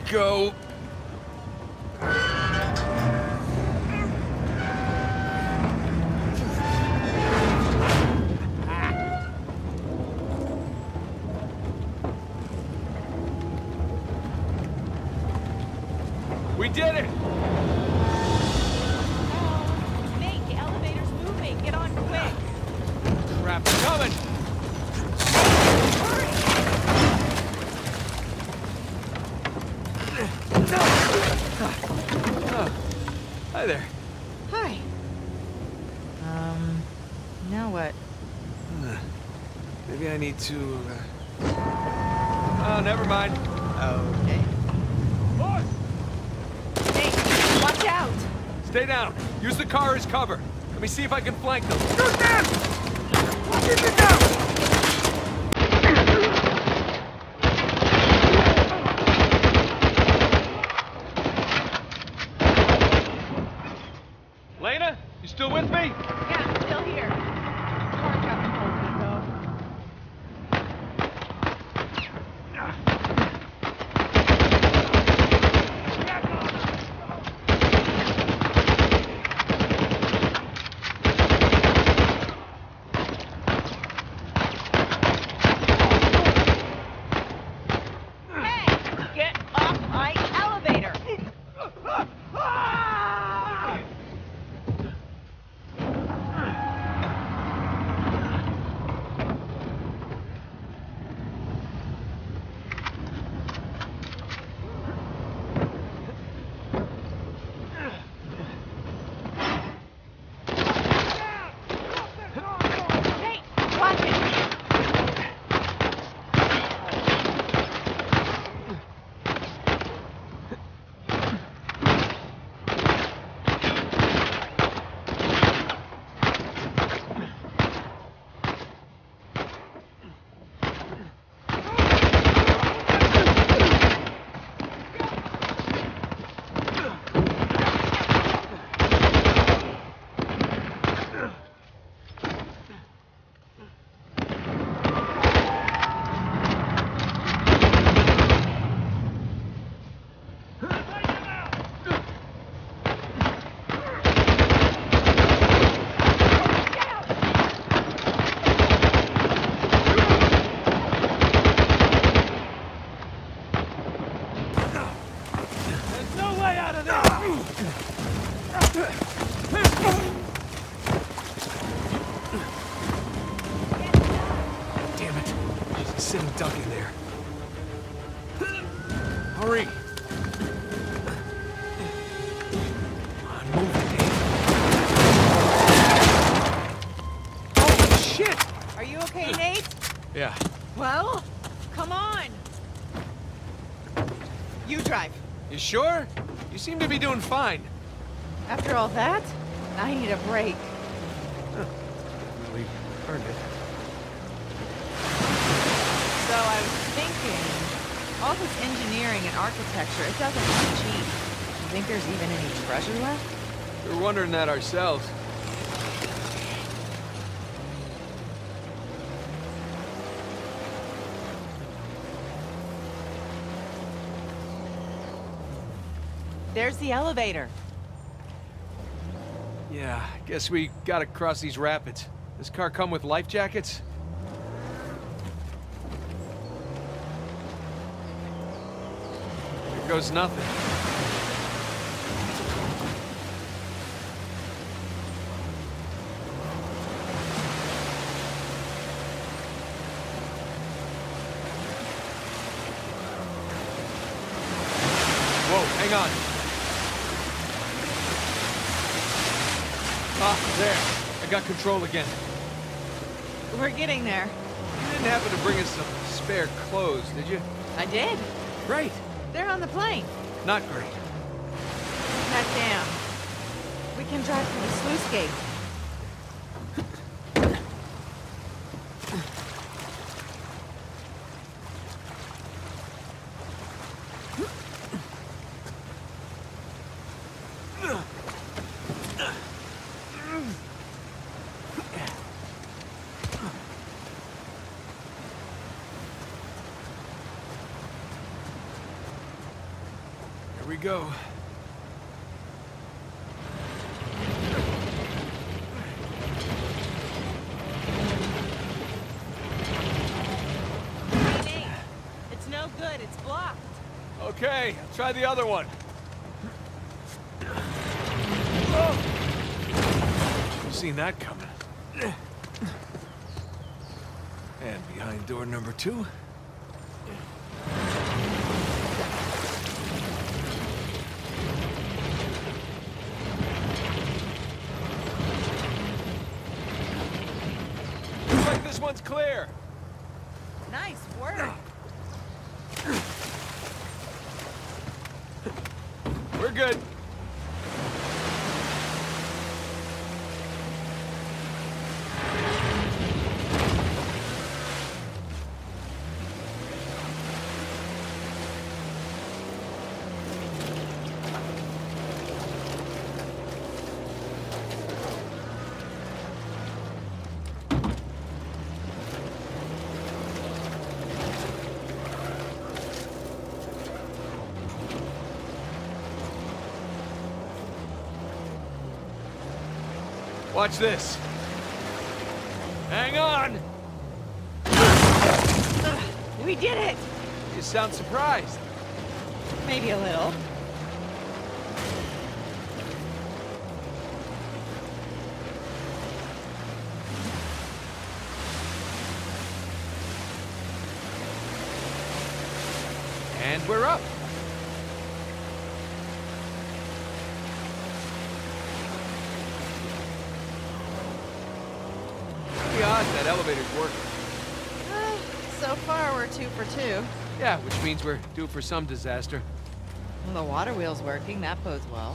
go. We did it! Nate, the elevator's moving. Get on quick. Crap, it's coming! Hi there. Hi. Now what? Maybe I need to, Oh, never mind. Okay. Boys! Nate, watch out! Stay down. Use the car as cover. Let me see if I can flank them. Shoot them! Keep it down! Lena, you still with me? Yeah, I'm still here. Car got hold of me, though. Hey, get off my elevator! Hey, watch it! There's no way out of there! Damn it. She's sitting duck in there. Hurry. Come on, move it, Dave. Holy shit! Are you okay, Nate? Yeah. Well, come on. You drive. You sure? You seem to be doing fine. After all that, I need a break. Really earned it. So I was thinking, all this engineering and architecture, it doesn't look cheap. You think there's even any treasure left? We're wondering that ourselves. There's the elevator. Yeah, guess we gotta cross these rapids. This car come with life jackets? Here goes nothing. Whoa, hang on. Ah, there. I got control again. We're getting there. You didn't happen to bring us some spare clothes, did you? I did. Great. They're on the plane. Not great. That dam. We can drive through the sluice gate. we go. Hey, Nate. It's no good. It's blocked. Okay, try the other one. Seen that coming. And behind door number 2. Looks like this one's clear. Nice work. We're good. Watch this. Hang on! We did it! You sound surprised. Maybe a little. And we're up. Pretty odd that elevator's working. So far, we're 2 for 2. Yeah, which means we're due for some disaster. Well, the water wheel's working. That bodes well.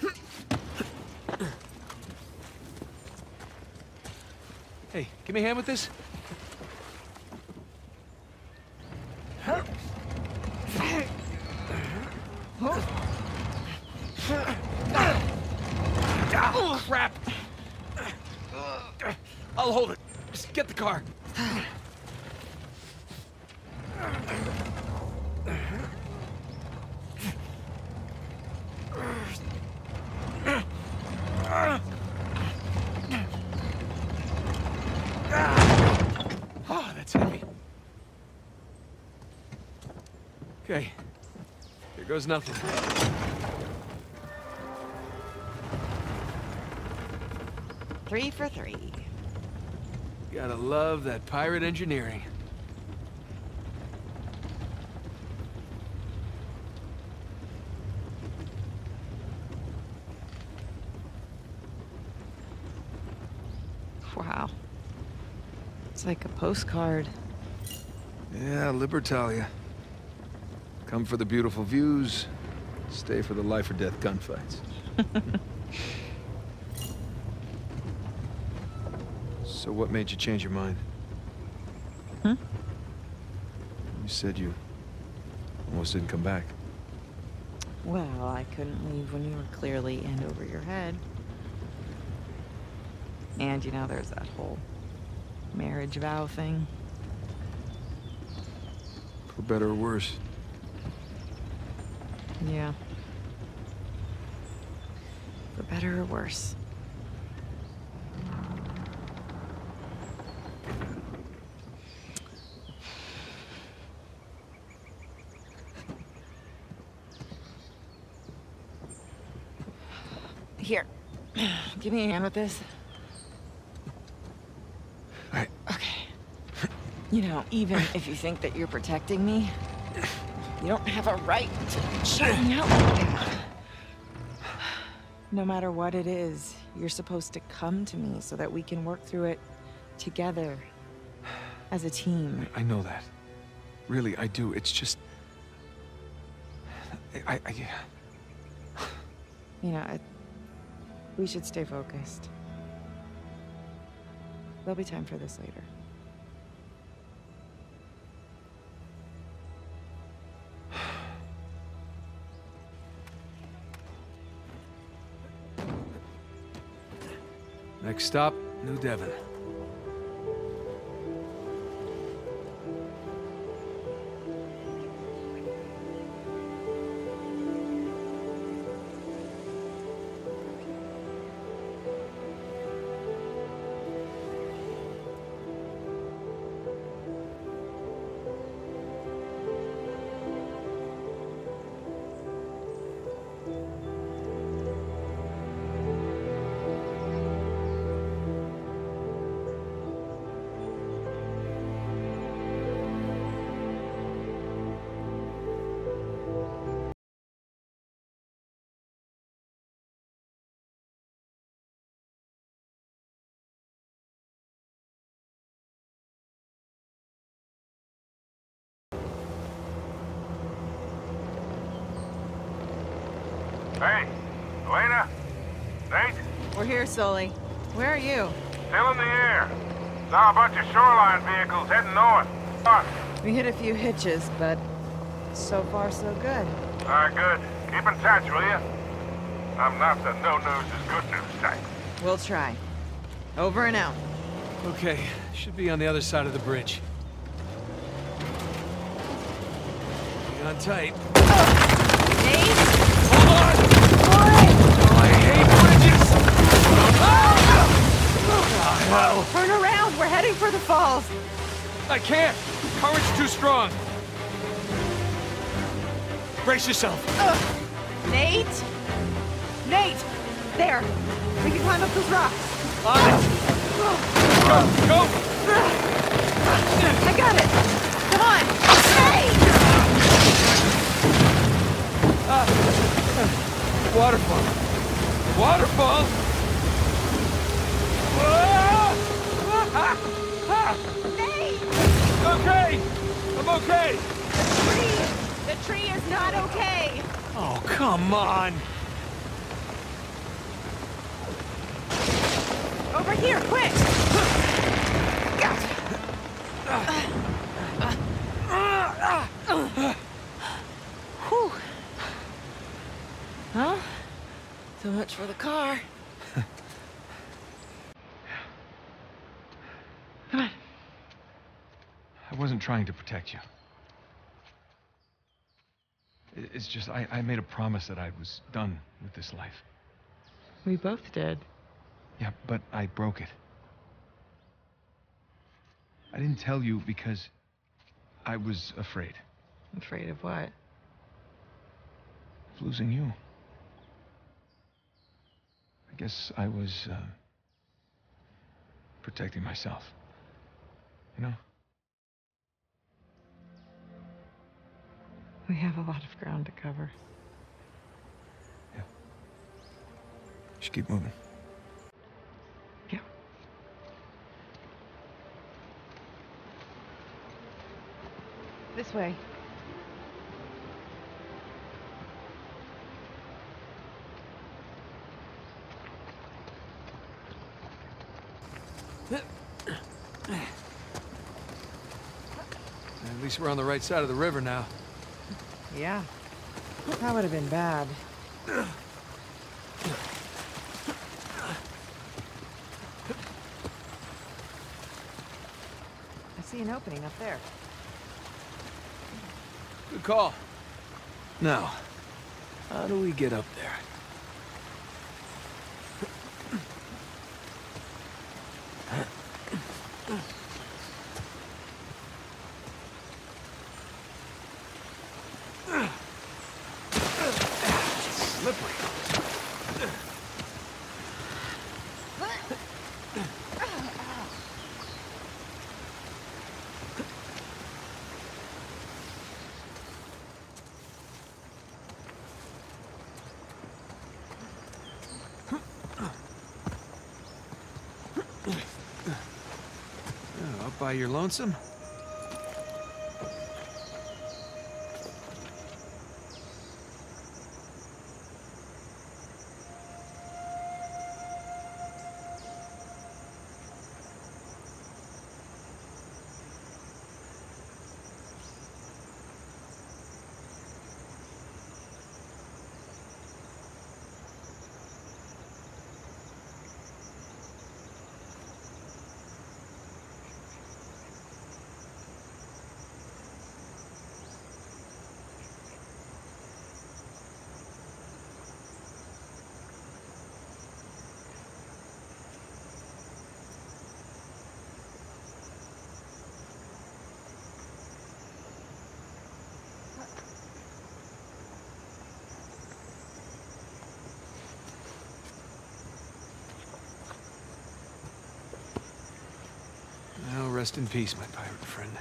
Hey, give me a hand with this. Oh, crap! I'll hold it. Just get the car. Oh, that's heavy. Okay. Here goes nothing. 3 for 3. Gotta love that pirate engineering. Wow. It's like a postcard. Yeah, Libertalia. Come for the beautiful views, stay for the life or death gunfights. So what made you change your mind? Hmm? You said you almost didn't come back. Well, I couldn't leave when you were clearly in over your head. And, you know, there's that whole marriage vow thing. For better or worse. Yeah. For better or worse. Here. Give me a hand with this. All right. Okay. You know, even if you think that you're protecting me, you don't have a right to shut me out like that. No matter what it is, you're supposed to come to me so that we can work through it together as a team. I know that. Really, I do. It's just... You know, we should stay focused. There'll be time for this later. Next stop, New Devon. Hey, Elena? Nate? We're here, Sully. Where are you? Still in the air. Saw a bunch of shoreline vehicles heading north. On. We hit a few hitches, but so far so good. Alright, good. Keep in touch, will you? I'm not the no news is good news type. We'll try. Over and out. Okay, should be on the other side of the bridge. Hang on tight. Nate? Hold on! Boy! Oh, I hate bridges! Hell! Turn around! We're heading for the falls! I can't! Current's too strong! Brace yourself! Nate? Nate! There! We can climb up those rocks! On it! Go! Go! I got it! Come on! Hey! Waterfall! Waterfall! Nate! Okay! I'm okay! The tree is not okay! Oh, come on! Over here, quick! Whew. Huh? So much for the car. Come on. I wasn't trying to protect you. It's just, I made a promise that I was done with this life. We both did. Yeah, but I broke it. I didn't tell you because I was afraid Afraid of what? of losing you. I guess I was protecting myself. You know? We have a lot of ground to cover. Yeah. Should keep moving. Yeah. This way. At least we're on the right side of the river now. Yeah. That would have been bad. I see an opening up there. Good call. Now, how do we get up there? Slippery. Oh, up by your lonesome? Now rest in peace, my pirate friend.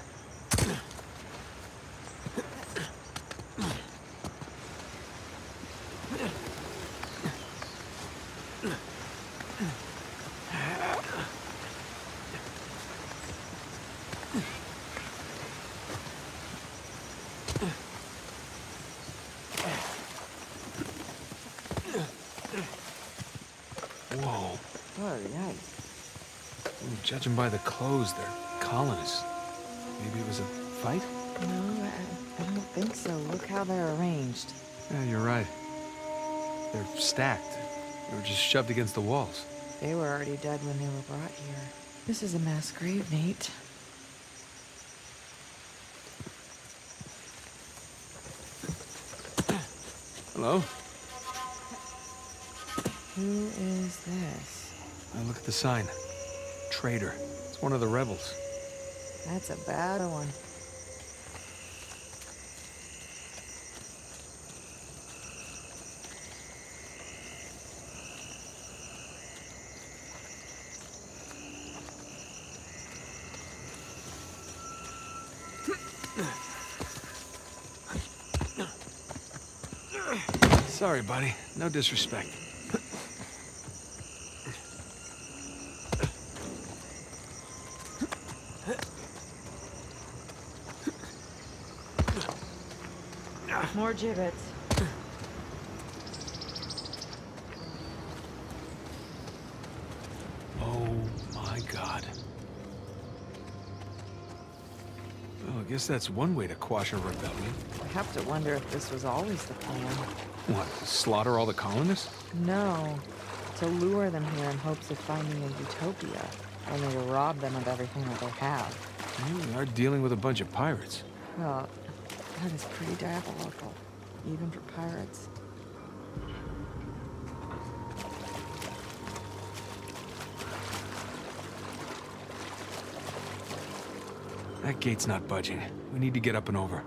Judging by the clothes, they're colonists. Maybe it was a fight? No, I don't think so. Look how they're arranged. Yeah, you're right. They're stacked. They were just shoved against the walls. They were already dead when they were brought here. This is a mass grave, Nate. Hello? Who is this? Now look at the sign. Traitor. It's one of the rebels. That's a bad one. Sorry, buddy. No disrespect. More gibbets. Oh my God. Well, I guess that's one way to quash a rebellion. I have to wonder if this was always the plan. What, slaughter all the colonists? No, to lure them here in hopes of finding a utopia, only to rob them of everything that they have. We are dealing with a bunch of pirates. Well, that is pretty diabolical, even for pirates. That gate's not budging. We need to get up and over.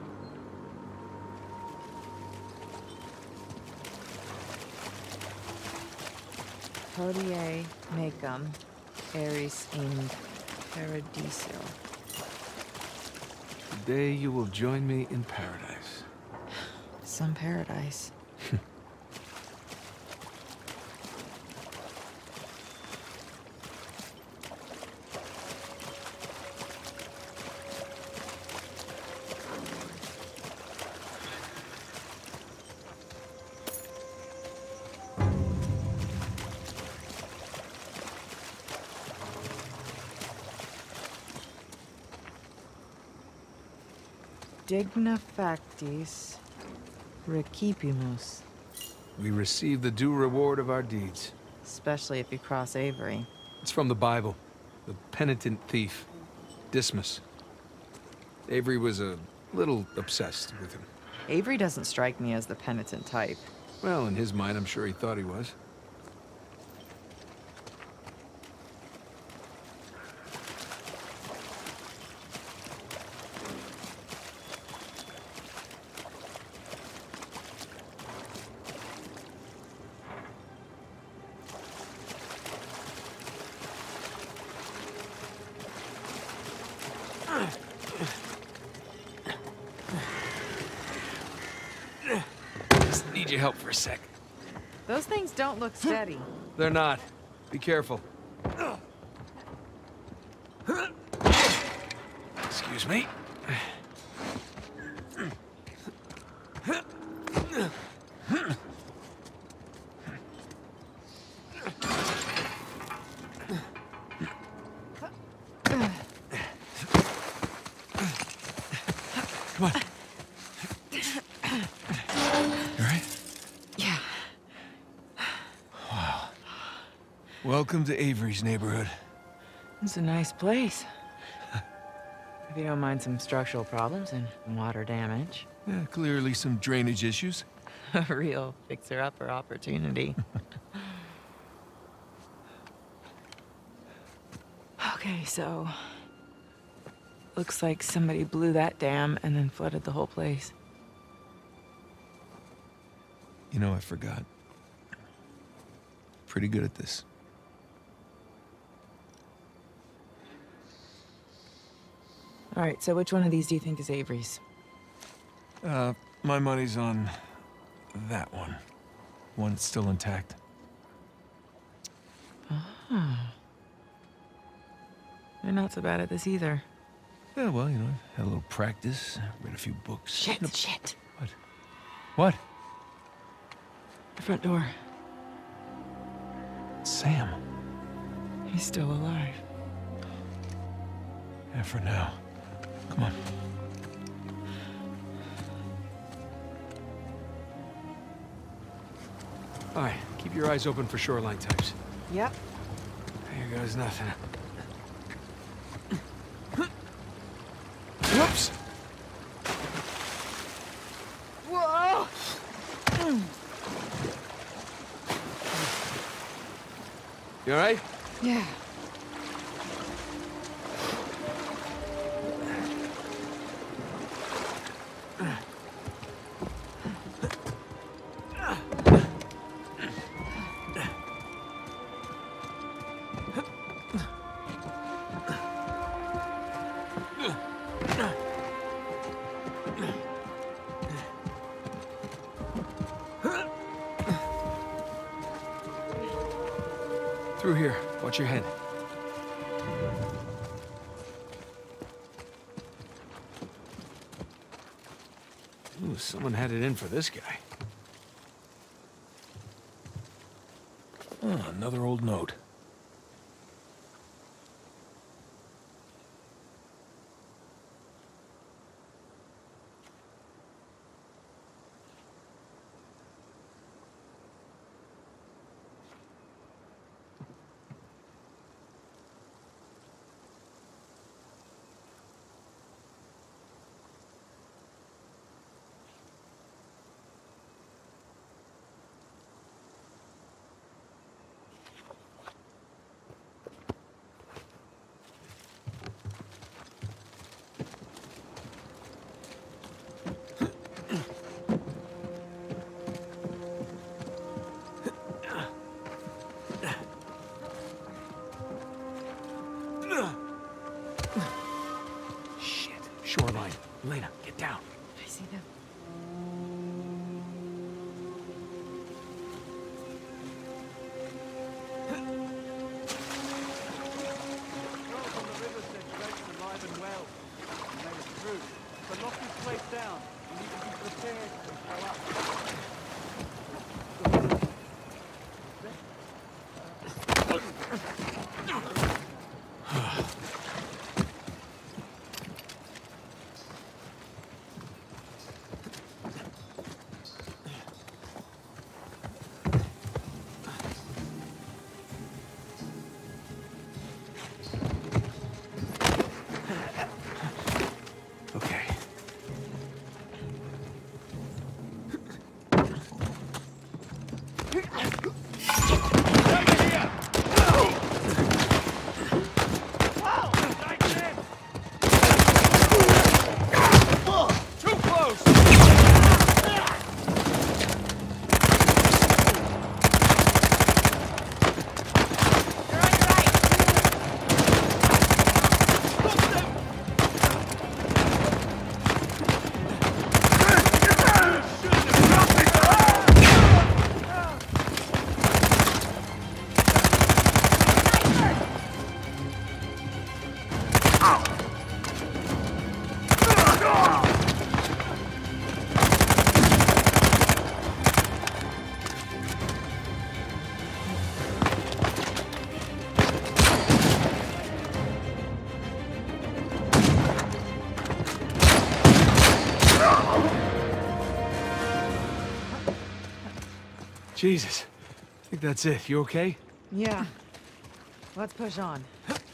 Hodie mecum, eris in paradiso. Today you will join me in paradise. Some paradise. Digna factis recipimus. We receive the due reward of our deeds. Especially if you cross Avery. It's from the Bible. The penitent thief, Dismas. Avery was a little obsessed with him. Avery doesn't strike me as the penitent type. Well, in his mind, I'm sure he thought he was. Just need your help for a sec. Those things don't look steady. They're not. Be careful. Excuse me. Come on. You all right? Yeah. Wow. Welcome to Avery's neighborhood. It's a nice place. If you don't mind some structural problems and water damage. Yeah, clearly some drainage issues. A real fixer-upper opportunity. Okay, so... looks like somebody blew that dam and then flooded the whole place. You know, I forgot. Pretty good at this. All right, so which one of these do you think is Avery's? My money's on that one. One that's still intact. Ah. You're not so bad at this either. Yeah, well, you know, I had a little practice, read a few books. Shit. What? What? The front door. Sam. He's still alive. Yeah, for now. Come on. All right, keep your eyes open for shoreline types. Yep. Here goes nothing. Whoops! Whoa! You all right? Yeah. Through here. Watch your head. Ooh, someone had it in for this guy. Oh, another old note. Shit. Shoreline. Elena, get down. I see them. Girls on the river said Drake's alive and well. He made it through. But lock this place down. You need to be prepared to show up. Okay. Jesus. I think that's it. You okay? Yeah. Let's push on.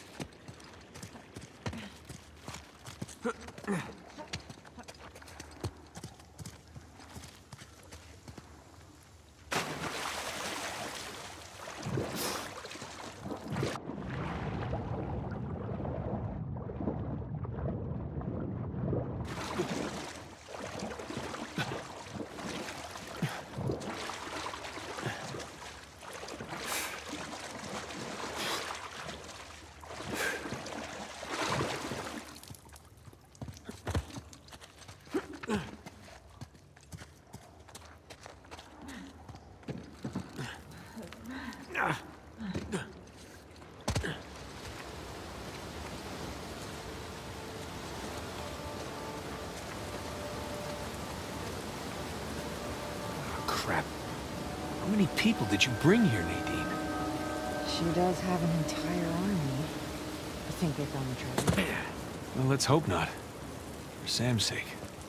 Crap. How many people did you bring here, Nadine? She does have an entire army. I think they found the treasure. Well, let's hope not. For Sam's sake.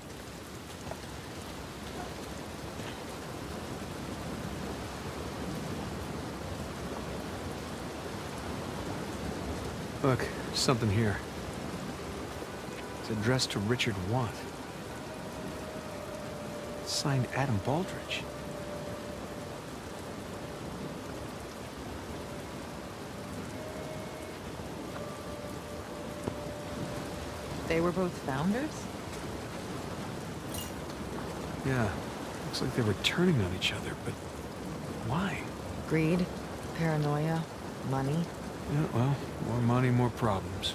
Look, something here. It's addressed to Richard Watt. It's signed Adam Baldridge. They were both founders? Yeah, looks like they were turning on each other, but why? Greed, paranoia, money. Yeah, well, more money, more problems.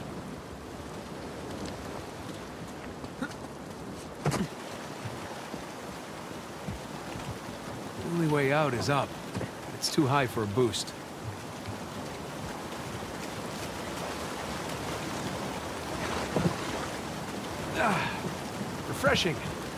The only way out is up. It's too high for a boost. Ah, refreshing.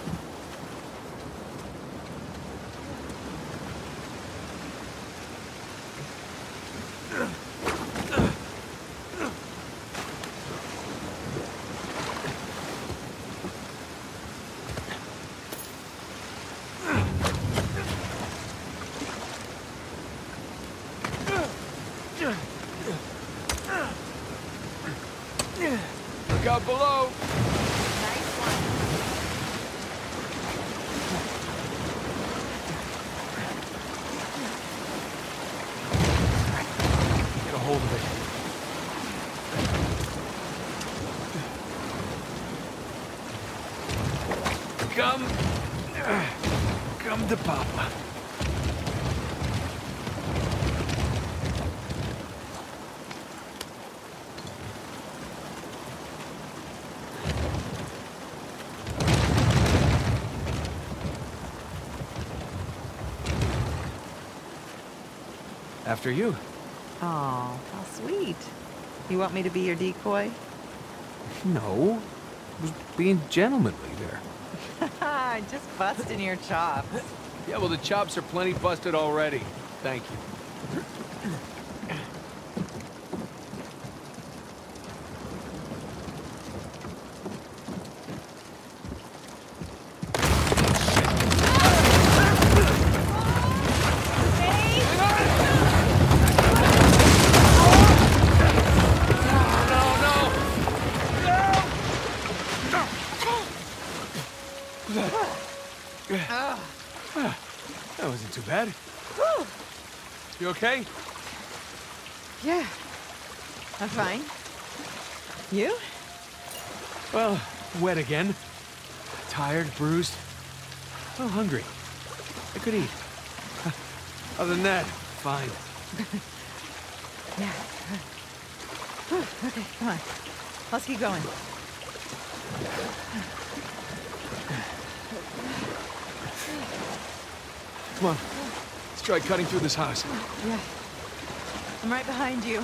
Look out below. Nice one. Get a hold of it. Come to Papa. After you. Oh, how sweet. You want me to be your decoy? No. I was being gentlemanly there. Just busting your chops. Yeah, well, the chops are plenty busted already. Thank you. That wasn't too bad. You okay? Yeah, I'm fine. You? Well, wet again. Tired, bruised. Oh, hungry. I could eat. Other than that, fine. Yeah. Okay, come on. Let's keep going. Come on. Let's try cutting through this house. Yeah. I'm right behind you.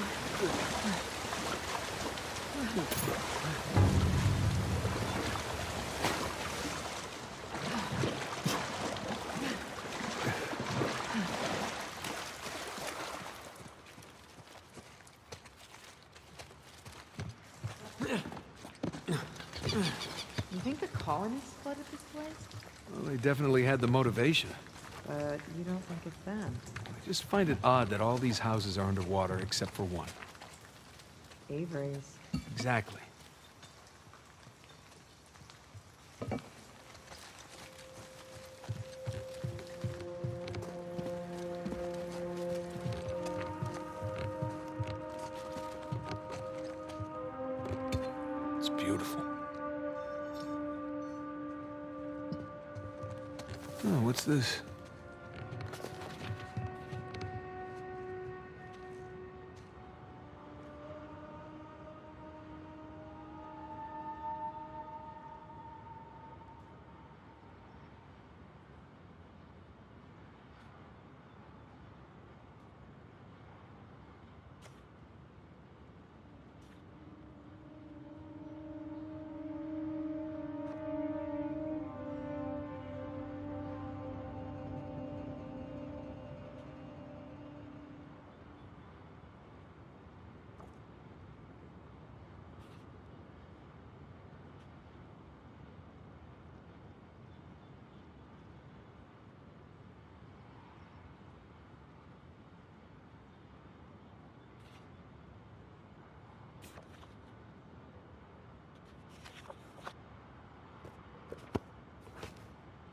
You think the colonists flooded this place? Well, they definitely had the motivation. But you don't think it's them. I just find it odd that all these houses are underwater except for one. Avery's. Exactly. It's beautiful. Oh, what's this?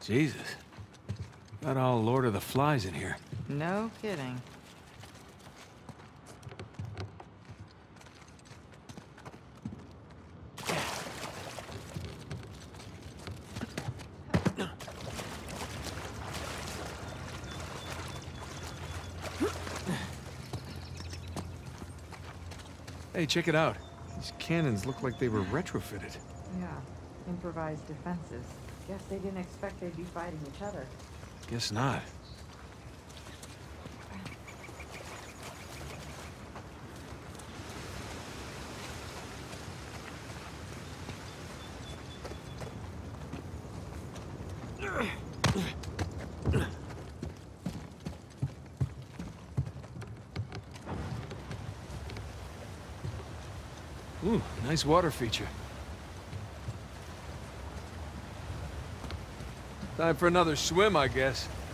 Jesus. Got all Lord of the Flies in here. No kidding. Hey, check it out. These cannons look like they were retrofitted. Yeah, improvised defenses. Guess they didn't expect they'd be fighting each other. Guess not. Ooh, nice water feature. Time for another swim, I guess.